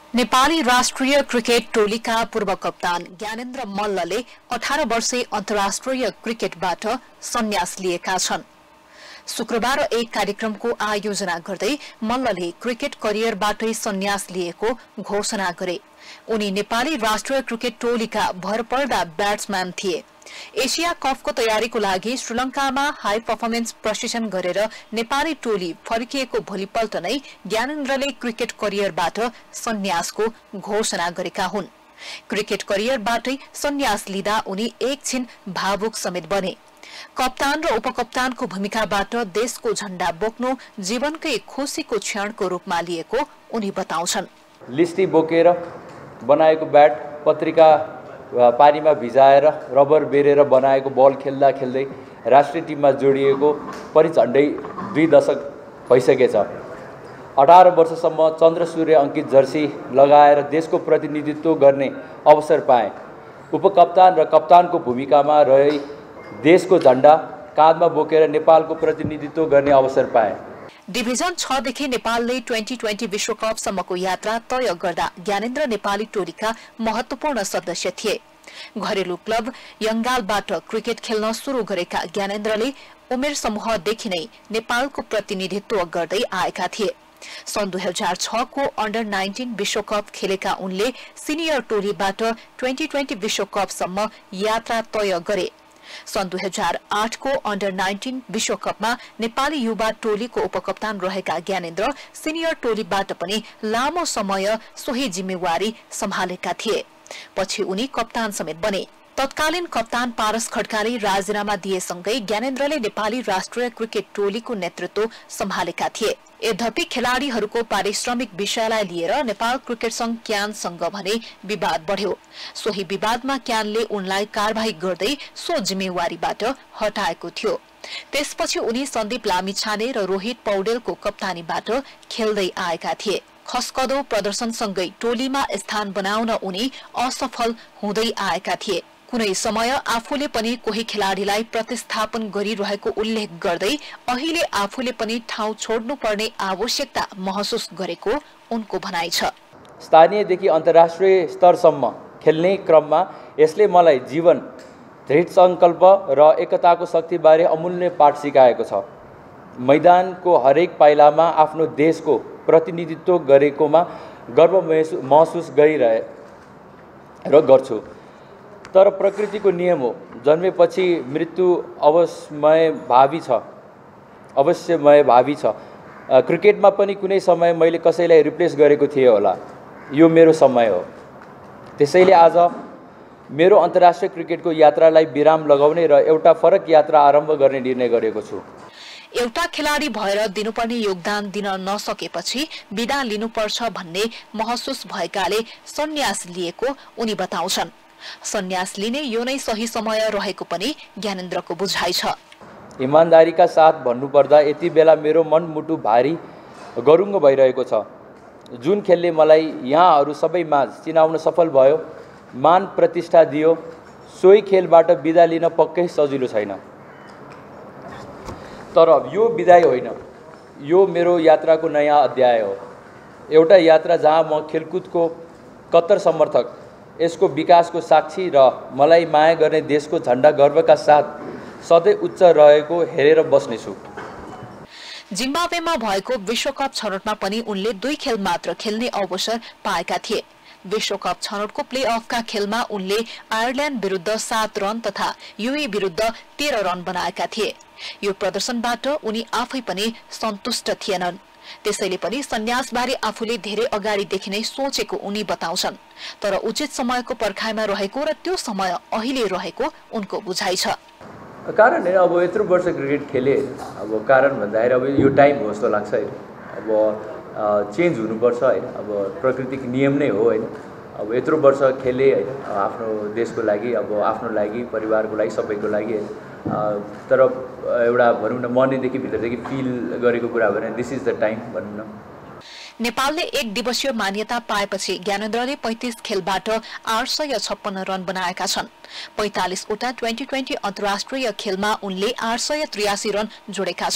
नेपाली राष्ट्रिय क्रिकेट टोलीका पूर्व कप्तान ज्ञानेन्द्र मल्लले 18 वर्षे अन्तर्राष्ट्रिय क्रिकेटबाट सन्यास लिएका छन्। शुक्रबार एक कार्यक्रमको आयोजना गर्दै मल्लले क्रिकेट करियरबाटै सन्यास लिएको घोषणा गरे। उनी नेपाली राष्ट्रिय क्रिकेट टोलीका भरपर्दा ब्याट्सम्यान थिए। एशिया कपको तयारीको लागि श्रीलंकामा हाई पर्फर्मेन्स प्रशिक्षण गरेर नेपाली टोली फर्किएको भोलिपल्ट नै ज्ञानेन्द्रले क्रिकेट करियरबाट सन्यासको घोषणा गरेका हुन्। क्रिकेट करियरबाटै सन्यास लिँदा उनी एकछिन भावुक समेत बने। कप्तान र उपकप्तानको भूमिकाबाट देशको झण्डा बोक्नु जीवनकै खुशीको क्षणको रूपमा लिएको उनी बताउँछन्। लिस्टी बोकेर बनाएको ब्याट पत्रिका पानीमा भिजाएर रबर बेरेर बनाएको बल खेल्दा खेल्दै राष्ट्रिय टिममा जोडिएको पनि झन्डै 2 दशक भइसकेछ। 18 वर्षसम्म चन्द्र सूर्य अंकित जर्सी लगाएर देशको प्रतिनिधित्व गर्ने अवसर पाए। उपकप्तान र कप्तानको भूमिकामा रही देशको झण्डा काँधमा बोकेर नेपालको प्रतिनिधित्व गर्ने अवसर पाए। डिभिजन 6 देखि नेपालले 2020 विश्वकपसम्मको यात्रा तय गर्दा ज्ञानेन्द्र नेपाली टोलीका महत्वपूर्ण सदस्य थिए। घरेलु क्लब यङ्गालबाट क्रिकेट खेल्न सुरु गरेका ज्ञानेन्द्रले उमेर समूहदेखि नै नेपालको प्रतिनिधित्व गर्दै आएका थिए। सन् 2006 को अन्डर 19 विश्वकप खेलेका उनले सिनियर टोलीबाट 2020 विश्वकपसम्म यात्रा तय गरे। सन् 2008 को अन्डर 19 विश्वकपमा नेपाली युवा टोलीको उपकप्तान रहेका ज्ञानेन्द्र सिनियर टोलीबाट पनि लामो समय सोही जिम्मेवारी सम्हालेका थिए। पछि उनी कप्तान समेत बने। तत्कालीन कप्तान पारस खड्काले राजीनामा दिएसँगै ज्ञानेन्द्रले नेपाली राष्ट्रिय क्रिकेट टोलीको नेतृत्व सम्हालेका थिए। यद्यपि खेलाड़ीहरूको पारिश्रमिक विषयलाई लिएर नेपाल क्रिकेट संघ क्यानसँग भने विवाद बढ्यो। सोही विवादमा क्यानले उनलाई कारबाही गर्दै सो जिम्मेवारीबाट हटाएको थियो। त्यसपछि उनी सन्दीप लामिछाने र रोहित पौडेलको कप्तानीबाट खेल्दै आएका थिए। खस्कदो प्रदर्शनसँगै टोलीमा स्थान बनाउन उनी असफल हुँदै आएका थिए। कुनै समय आफूले पनि कोही खेलाड़ीलाई प्रतिस्थापन गरिरहेको उल्लेख गर्दै अहिले आफूले पनि ठाउँ छोड्नुपर्ने आवश्यकता महसुस गरेको उनको भनाइ छ। स्थानीयदेखि अन्तर्राष्ट्रिय स्तरसम्म खेल्ने क्रममा यसले मलाई जीवन, दृढ संकल्प र एकताको शक्तिबारे अमूल्य पाठ सिकाएको छ। मैदानको हरेक पाइलामा आफ्नो देशको प्रतिनिधित्व गरेकोमा गर्व महसुस गरिरहे र गर्छु। तर प्रकृतिको नियम हो, जन्मेपछि मृत्यु अवश्यमय भावी छ। क्रिकेटमा पनि कुनै समय मैले कसैलाई रिप्लेस गरेको थिएँ होला। यो मेरो समय हो। त्यसैले आज मेरो अन्तर्राष्ट्रिय क्रिकेटको यात्रालाई विराम लगाउने र एउटा फरक यात्रा आरम्भ गर्ने निर्णय गरेको छु। एउटा खेलाडी भएर दिनुपर्ने योगदान दिन नसकेपछि बिदा लिनुपर्छ भन्ने महसुस भएकाले सन्यास लिएको उनी बताउँछन्। सन्यास लिने यो नै सही समय रहेको पनि ज्ञानेन्द्रको बुझाइ छ। इमानदारीका साथ भन्नुपर्दा यति बेला मेरो मनमुटु भारी गरुङ्ग भइरहेको छ। जुन खेलले मलाई यहाँहरू सबै माझ चिनाउन सफल भयो, मान प्रतिष्ठा दियो, सोही खेलबाट बिदा लिन पक्कै सजिलो छैन। तर यो बिदाई होइन, यो मेरो यात्राको नयाँ अध्याय हो। एउटा यात्रा जहाँ म खेलकुदको कट्टर समर्थक, यसको विकासको साक्षी र मलाई माया गर्ने देशको झण्डा गर्वका साथ सधैँ उच्च रहेको हेरेर बस्नेछु। जिम्बाब्वेमा भएको विश्वकप छनौटमा पनि उनले 2 खेल मात्र खेल्ने अवसर पाएका थिए। विश्वकप छनौटको प्लेअफका खेलमा उनले आयरल्यान्ड विरुद्ध 7 रन तथा युए विरुद्ध 13 रन बनाएका थिए। यो प्रदर्शनबाट उनी आफै पनि सन्तुष्ट थिएनन्। त्यसैले पनि सन्यासबारे आफूले धेरै अगाडिदेखि नै सोचेको उनी बताउँछन्। तर उचित समयको पर्खाइमा रहेको र त्यो समय अहिले रहेको उनको बुझाइ छ। कारण हैन, अब यत्रो वर्ष क्रिकेट खेले, अब कारण भन्दाखेरि अब यो टाइम हो जस्तो लाग्छ हैन। अब चेन्ज हुनुपर्छ हैन। अब प्रकृतिको नियम नै हो हैन। अब यत्रो वर्ष खेले हैन, आफ्नो देशको लागि, अब आफ्नो लागि, परिवारको लागि, सबैको लागि हैन। तर एउटा भनौँ न मनैदेखि भित्रदेखि फिल गरेको कुरा भने दिस इज द टाइम भनौँ न। नेपालले 1 दिवसीय मान्यता पाएपछि ज्ञानेन्द्रले 35 खेलबाट 856 रन बनाएका छन्। 45 वटा 2020 अन्तर्राष्ट्रिय खेलमा उनले 883 रन जोडेका छन्।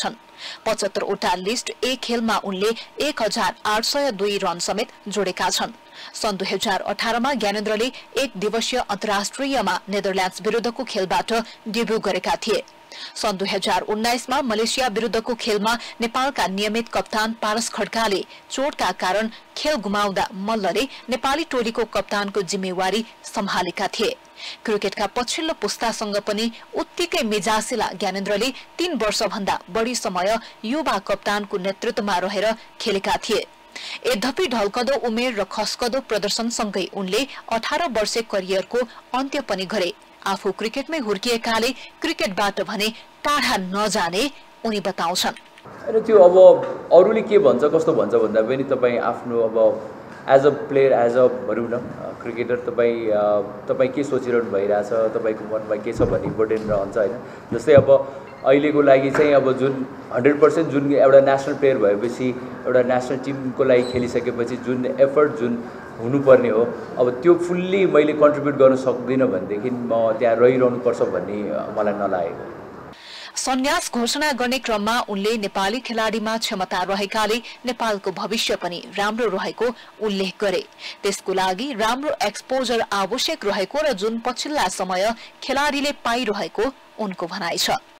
75 वटा लिस्ट ए खेलमा उनले 1802 रन समेत जोडेका छन्। सन् 2018 मा ज्ञानेन्द्रले एक दिवसीय अन्तर्राष्ट्रियमा नेदरल्याण्ड्स विरुद्धको खेलबाट डेब्यू गरेका थिए। सन् 2019 मा मलेसिया विरुद्धको खेलमा नेपालका नियमित कप्तान पारस खड्काले चोटका कारण खेल गुमाउँदा मल्लले नेपाली टोलीको कप्तानको जिम्मेवारी सम्हालेका थिए। क्रिकेटका पछिल्लो पुस्तासँग पनि उत्तिकै मिजासिला ज्ञानेन्द्रले 3 वर्षभन्दा बढी समय युवा कप्तानको नेतृत्वमा रहेर खेलेका थिए। यद्यपि ढल्कदो उमेर र खस्कदो प्रदर्शनसँगै उनले 18 वर्षे करियरको अन्त्य पनि गरे। आफू क्रिकेटमै हुर्किएकाले क्रिकेटबाट भने टाढा नजाने उनी बताउँछन्। अनि त्यो अब अरूले के भन्छ कस्तो भन्छ भन्दा पनि तपाईँ आफ्नो अब as a player as a भनौँ न क्रिकेटर तपाईँ के सोचिरहनु भइरहेछ, तपाईँको मनमा के छ भन्ने इम्पोर्टेन्ट रहन्छ होइन। जस्तै अब अहिलेको लागि चाहिँ अब जुन 100% जुन एउटा नेसनल प्लेयर भएपछि एउटा नेसनल टिमको लागि खेलिसकेपछि जुन एफर्ट जुन हुनुपर्ने हो अब त्यो फुल्ली मैले कन्ट्रिब्युट गर्न सक्दिनँ भनेदेखि म त्यहाँ रहिरहनुपर्छ भन्ने मलाई नलागेको। सन्यास घोषणा गर्ने क्रममा उनले नेपाली खेलाडीमा क्षमता रहेकाले नेपालको भविष्य पनि राम्रो रहेको उल्लेख गरे। त्यसको लागि राम्रो एक्सपोजर आवश्यक रहेको र जुन पछिल्ला समय खेलाडीले पाइरहेको उनको भनाइ छ।